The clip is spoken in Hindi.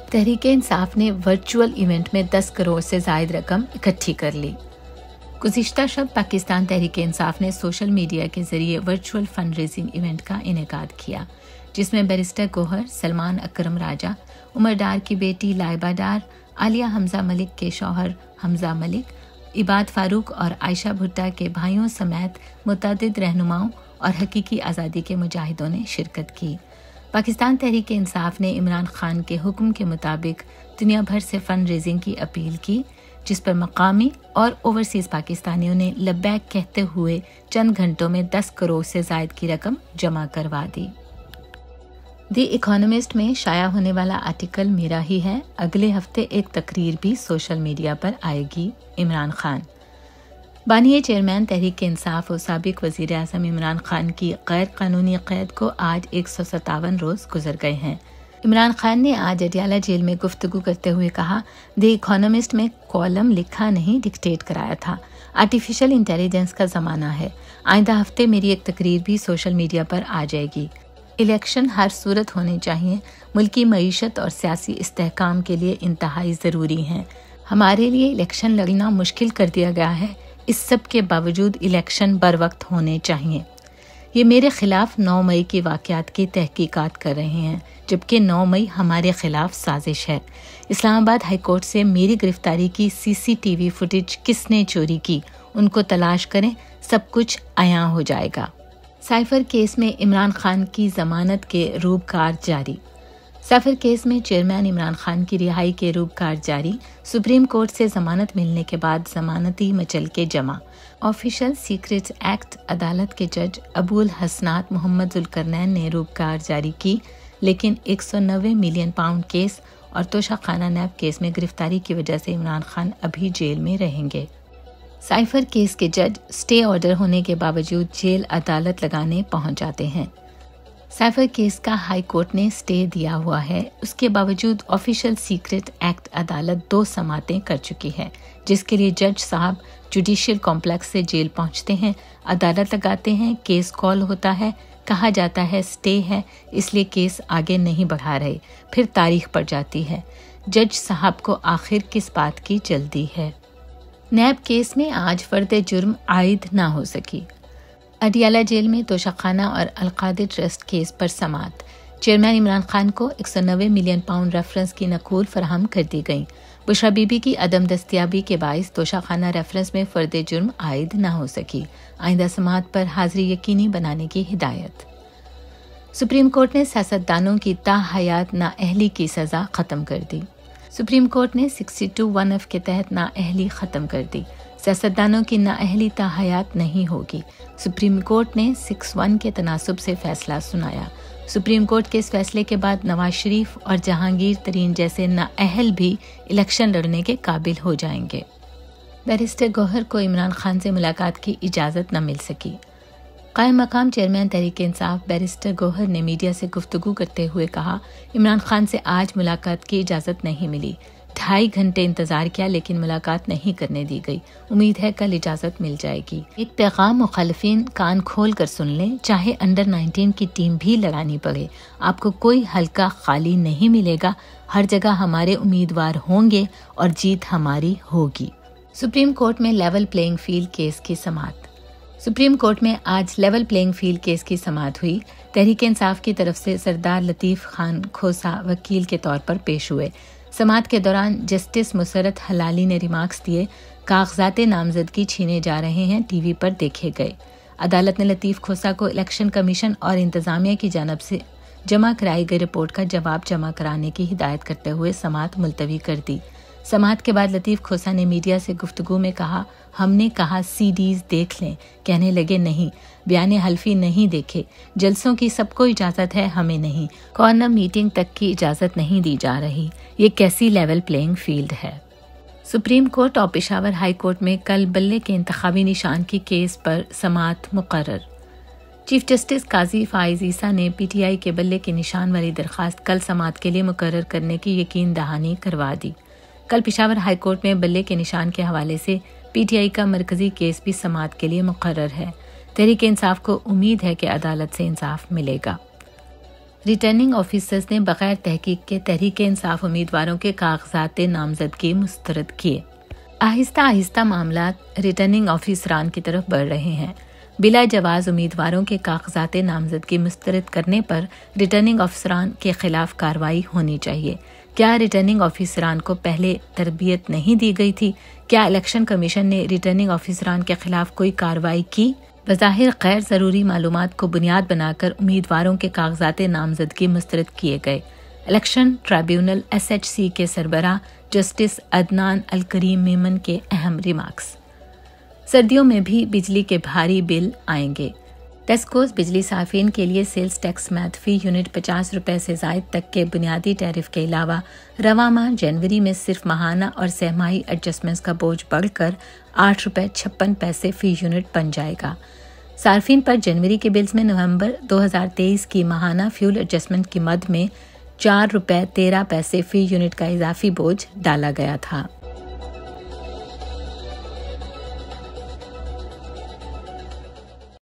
तहरीक इंसाफ ने वर्चुअल इवेंट में 10 करोड़ से ज़ायद रकम इकट्ठी कर ली। गुज़िश्ता शब पाकिस्तान तहरीक इंसाफ ने सोशल मीडिया के जरिए वर्चुअल फंड रेजिंग इवेंट का इनेकाद किया, जिसमें बैरिस्टर गोहर, सलमान अकरम राजा, उमर डार की बेटी लाइबा डार, आलिया हमजा मलिक के शौहर हमजा मलिक, इबाद फारूक और आयशा भुट्टा के भाइयों समेत मुतअद्दिद रहनुमाओं और हकीकी आज़ादी के मुजाहिदों ने शिरकत की। पाकिस्तान तहरीक इंसाफ ने इमरान खान के हुक्म के मुताबिक दुनिया भर से फंड रेजिंग की अपील की, जिस पर मकामी और ओवरसीज़ पाकिस्तानियों ने लब्बैक कहते हुए चंद घंटों में 10 करोड़ से ज़ायद की रकम जमा करवा दी। द इकोनॉमिस्ट में शाया होने वाला आर्टिकल मेरा ही है। अगले हफ्ते एक तकरीर भी सोशल मीडिया पर आएगी। इमरान खान। बानिए चेयरमैन तहरीक इंसाफ और साबिक वज़ीर आज़म इमरान खान की गैर कानूनी कैद को आज 157 रोज़ गुजर गए हैं। इमरान खान ने आज अडियाला जेल में गुफ्तगू करते हुए कहा, द इकोनॉमिस्ट में कॉलम लिखा नहीं, डिक्टेट कराया था। आर्टिफिशियल इंटेलिजेंस का ज़माना है। आइंदा हफ्ते मेरी एक तकरीर भी सोशल मीडिया पर आ जाएगी। इलेक्शन हर सूरत होने चाहिए। मुल्की मईशत और सियासी इस्तेहकाम के लिए इंतहाई ज़रूरी हैं। हमारे लिए इलेक्शन लड़ना मुश्किल कर दिया गया है। इस सब के बावजूद इलेक्शन बर वक्त होने चाहिए। ये मेरे खिलाफ 9 मई के वाक़यात की तहकीकात कर रहे हैं, जबकि 9 मई हमारे खिलाफ साजिश है। इस्लामाबाद हाई कोर्ट से मेरी गिरफ्तारी की CCTV फुटेज किसने चोरी की, उनको तलाश करें, सब कुछ आया हो जाएगा। साइफर केस में इमरान खान की जमानत के रूबकार जारी। साइफर केस में चेयरमैन इमरान खान की रिहाई के रूबकार जारी। सुप्रीम कोर्ट से जमानत मिलने के बाद जमानती मचल के जमा। ऑफिशियल सीक्रेट्स एक्ट अदालत के जज अबुल हसनात मोहम्मद जुल्करनैन ने रूबकार जारी की, लेकिन 190 मिलियन पाउंड केस और तोशाखाना नैब केस में गिरफ्तारी की वजह से इमरान खान अभी जेल में रहेंगे। साइफर केस के जज स्टे ऑर्डर होने के बावजूद जेल अदालत लगाने पहुंच जाते हैं। साइफर केस का हाई कोर्ट ने स्टे दिया हुआ है, उसके बावजूद ऑफिशियल सीक्रेट एक्ट अदालत 2 समातें कर चुकी है, जिसके लिए जज साहब जुडिशियल कॉम्प्लेक्स से जेल पहुंचते हैं, अदालत लगाते हैं, केस कॉल होता है, कहा जाता है स्टे है इसलिए केस आगे नहीं बढ़ा रहे, फिर तारीख पड़ जाती है। जज साहब को आखिर किस बात की जल्दी है। नैब केस में आज फर्द जुर्म आयद ना हो सकी। अडियाला जेल में तोशाखाना और अलकादिर ट्रस्ट केस पर समात। चेयरमैन इमरान खान को 190 मिलियन पाउंड रेफरेंस की नकूल फराहम कर दी गई। बुशरा बीबी की अदम दस्तियाबी के बाइस तोशाखाना रेफरेंस में फर्द जुर्म आयद ना हो सकी। आइंदा समात पर हाजिरी यकीनी बनाने की हिदायत। सुप्रीम कोर्ट ने सियासतदानों की ताहयात नाअहली की सजा खत्म कर दी। सुप्रीम कोर्ट ने 62(1)(f) के तहत नाअहली खत्म कर दी। सियासतदानों की नाअहली ताहयात नहीं होगी। सुप्रीम कोर्ट ने 6(1) के तनासुब से फैसला सुनाया। सुप्रीम कोर्ट के इस फैसले के बाद नवाज शरीफ और जहांगीर तरीन जैसे नाअहल भी इलेक्शन लड़ने के काबिल हो जाएंगे। बैरिस्टर गौहर को इमरान खान से मुलाकात की इजाज़त न मिल सकी। कायम मकाम चेयरमैन तहरीक इंसाफ बैरिस्टर गौहर ने मीडिया से गुफ्तगू करते हुए कहा, इमरान खान से आज मुलाकात की इजाज़त नहीं मिली। 2.5 घंटे इंतजार किया लेकिन मुलाकात नहीं करने दी गई। उम्मीद है कल इजाज़त मिल जाएगी। एक पैगाम मुखालिफिन कान खोल कर सुन लें, चाहे अंडर 19 की टीम भी लड़ानी पड़े, आपको कोई हल्का खाली नहीं मिलेगा। हर जगह हमारे उम्मीदवार होंगे और जीत हमारी होगी। सुप्रीम कोर्ट में लेवल प्लेइंग फील्ड केस की समात। सुप्रीम कोर्ट में आज लेवल प्लेइंग फील्ड केस की समात हुई। तहरीक इंसाफ की तरफ से सरदार लतीफ़ खान खोसा वकील के तौर पर पेश हुए। समात के दौरान जस्टिस मुसरत हलाली ने रिमार्क्स दिए, कागजाते नामजदगी छीने जा रहे हैं, टीवी पर देखे गए। अदालत ने लतीफ़ खोसा को इलेक्शन कमीशन और इंतजामिया की जानब से जमा कराई गई रिपोर्ट का जवाब जमा कराने की हिदायत करते हुए समात मुलतवी कर दी। समात के बाद लतीफ़ खोसा ने मीडिया से गुफ्तगू में कहा, हमने कहा CDs देख लें, कहने लगे नहीं, बयाने हल्फी नहीं देखे, जलसों की सबको इजाज़त है, हमें नहीं, कॉर्नर मीटिंग तक की इजाज़त नहीं दी जा रही। ये कैसी लेवल प्लेइंग फील्ड है। सुप्रीम कोर्ट और पेशावर हाई कोर्ट में कल बल्ले के इंतखाबी निशान की केस पर समात मुकर्रर। चीफ जस्टिस काजी फाइज ईसा ने PTI के बल्ले के निशान वाली दरख्वास्त कल समात के लिए मुकर्रर करने की यकीन दहानी करवा दी। कल पेशावर हाई कोर्ट में बल्ले के निशान के हवाले से PTI का मरकजी केस भी समात के लिए मुकर्रर है। तहरीक इंसाफ को उम्मीद है कि अदालत से इंसाफ मिलेगा। रिटर्निंग ऑफिसर्स ने बगैर तहकीक के तहरीक इंसाफ उम्मीदवारों के कागजात नामजदगी मुस्तरद किए। आहिस्ता आहिस्ता मामला रिटर्निंग ऑफिसरान की तरफ बढ़ रहे हैं। बिला जवाज उम्मीदवारों के कागजात नामजदगी मुस्तरद करने पर रिटर्निंग ऑफिसरान के खिलाफ कार्रवाई होनी चाहिए। क्या रिटर्निंग ऑफिसरान को पहले तरबियत नहीं दी गई थी? क्या इलेक्शन कमीशन ने रिटर्निंग ऑफिसरान के खिलाफ कोई कार्रवाई की? बज़ाहिर गैर ज़रूरी मालूमात को बुनियाद बनाकर उम्मीदवारों के कागजात नामजदगी मुस्तरद किए गए। इलेक्शन ट्राइब्यूनल SHC के सरबराह जस्टिस अदनान अल करीम मेमन के अहम रिमार्क्स। सर्दियों में भी बिजली के भारी बिल आएंगे। टेस्कोस बिजली सार्फिन के लिए सेल्स टैक्स मैथ फी यूनिट 50 रुपए से ज़ायद तक के बुनियादी टैरिफ के अलावा रवा माह जनवरी में सिर्फ माहाना और सहमाही एडजस्टमेंट्स का बोझ बढ़कर 8 रुपए 56 पैसे फी यूनिट बन जाएगा। सार्फिन पर जनवरी के बिल्स में नवंबर 2023 की माहाना फ्यूल एडजस्टमेंट की मद में 4 रुपए 13 पैसे फी यूनिट का इजाफी बोझ डाला गया था।